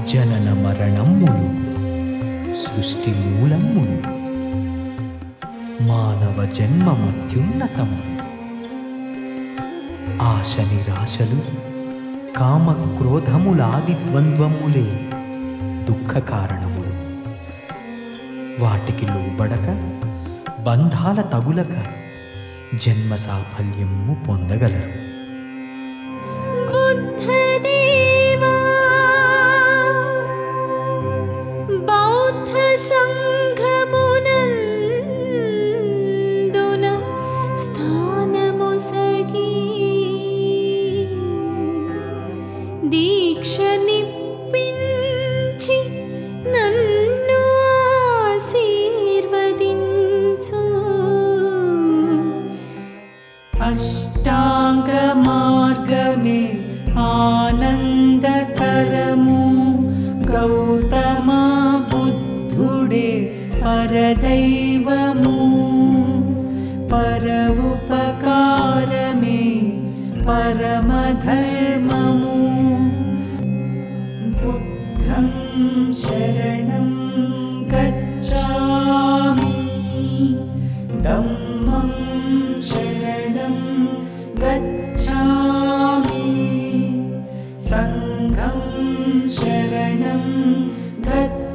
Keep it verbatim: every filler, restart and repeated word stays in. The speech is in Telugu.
జనన మరణమ్ములు సృష్టి మూలమ్ములు మానవ జన్మమత్యున్నతము ఆశ నిరాశలు కామ క్రోధములాది ద్వంద్వములే దుఃఖ కారణములు వాటికి లోబడక బంధాల తగులక జన్మ సాఫల్యము పొందగలరు. బౌద్ధ సంఘమునందున స్థానము సగి దీక్షనిప్పించి నన్ను ఆశీర్వదించు. అష్టాంగ మార్గమే ఆనందకరము గౌతమ బుద్ధుడే పరదైవము పర ఉపకారమే పరమధర్మము. బుద్ధం శరణం గచ్ఛామి ధమ్మం శరణం గచ్ఛామి సంఘం శరణం గచ్ఛామి.